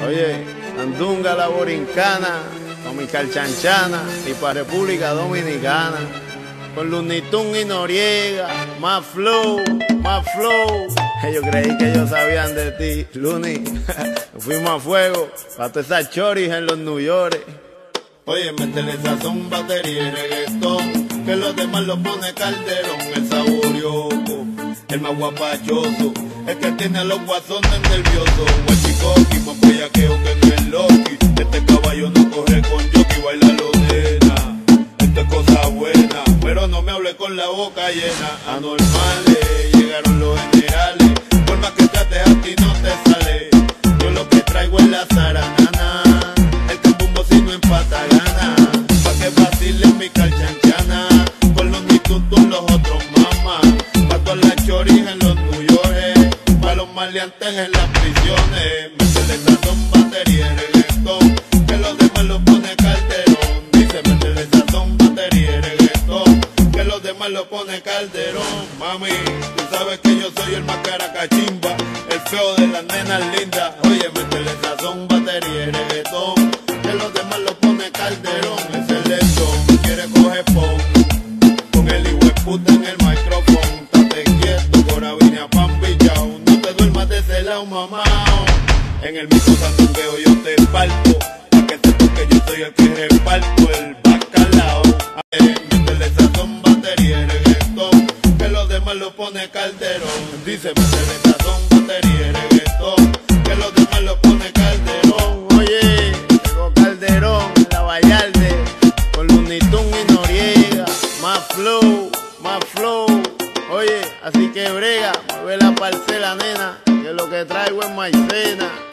Oye, Andunga la Borincana, Comical Chanchana y para República Dominicana. Con Looney Tunes y Noriega, más flow, más flow. Yo creí que ellos sabían de ti, Looney. Fuimos a fuego, para todas esas choris en los New York. Oye, métele sazón, batería y reggaetón, que los demás lo pone Calderón. El saborioco, el más guapachoso, el que tiene a los guasones nerviosos. Un chicoqui, más bellaqueo que no es Loki. Este caballo no corre con jockey, baila lo nena. Esto es cosa buena, pero no me hable con la boca llena. Anormales, llegaron los generales, por más que trates a ti no te sale. Yo lo que traigo es la zaranana, el cambumbo si no empata gana. Pa' que vacilen mi calchanchana, con los nitutos los otros mamás. Pa' todas las choris en los New York, pa' los maleantes en las prisiones. Métele sazón, batería y reggaetón, que los demás lo pone Calderón. Dice métele sazón, batería y reggaetón, que los demás lo pone Calderón. Mami, tú sabes que yo soy el más caracachimba, el feo de las nenas lindas. Oye, métele sazón, batería y reggaetón, que los demás lo pone Calderón. Es el lechón, quiere coger pon, con el hijo de puta en el micrófono. Estate quieto, ahora vine a pan pillao, no te duermas de ese lado, mamá. En el mismo sandungueo yo te parto, pa' que sepas que yo soy el que reparto el bacalao. Métele sazón, batería y reggaetón, que los demás lo pone Calderón. Dice métele sazón, batería y reggaetón, que los demás lo pone Calderón. Oye, llegó Calderón, la Vallarde, con Looney Tunes y Noriega, más flow, más flow. Oye, así que brega, mueve la parcela, nena, que lo que traigo es maicena.